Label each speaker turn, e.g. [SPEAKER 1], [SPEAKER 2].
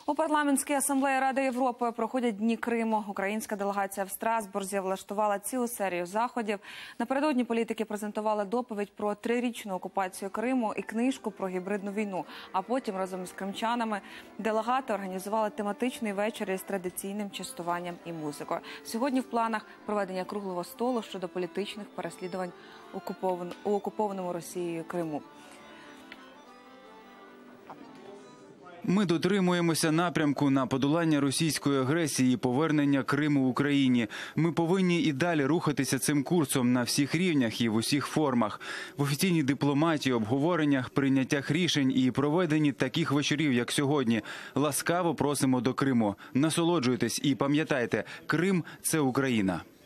[SPEAKER 1] У парламентській асамблеї Ради Європи проходять Дні Криму. Українська делегація в Страсбурзі влаштувала цілу серію заходів. Напередодні політики презентували доповідь про 3-річну окупацію Криму і книжку про гібридну війну. А потім разом із кримчанами делегати організували тематичний вечір із традиційним частуванням і музикою. Сьогодні в планах проведення круглого столу щодо політичних переслідувань у окупованому Росією Криму.
[SPEAKER 2] Ми дотримуємося напрямку на подолання російської агресії і повернення Криму Україні. Ми повинні і далі рухатися цим курсом на всіх рівнях і в усіх формах. В офіційній дипломатії, обговореннях, прийняттях рішень і проведенні таких вечорів, як сьогодні. Ласкаво просимо до Криму. Насолоджуйтесь і пам'ятайте, Крим – це Україна.